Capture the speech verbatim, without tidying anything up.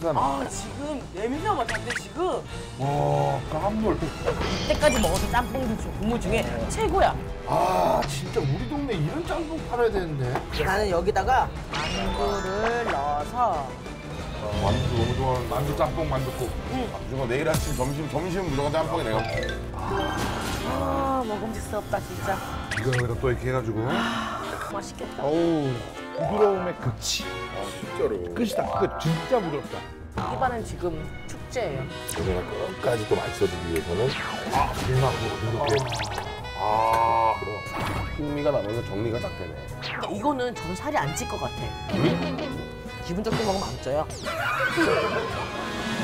시간. 아 지금 냄새가 맡았는데 지금 와, 깜놀. 이때까지 먹었던 짬뽕 중 국물 중에 최고야. 아, 진짜 우리 동네 이런 짬뽕 팔아야 되는데. 나는 여기다가 만두를 넣어서 만두 너무 좋아하는 만두 짬뽕 만두국. 응. 무조건 내일 아침 점심 점심은 무조건 짬뽕이 내가 먹게. 아 먹음직스럽다 진짜. 이거 여기다 또 이렇게 해가지고. 맛있겠다. 어우, 부드러움의 극치. 아 진짜로. 끝이다. 끝. 진짜 부드럽다. 입안은 지금 축제예요. 내가 끝까지 또 맛있어지기 위해서는 아, 대박으로 이렇게. 아 그럼 풍미가 나면서 정리가 딱 되네. 근데 이거는 전 살이 안 찔 것 같아. 기분 좋게 먹으면 안 쪄요.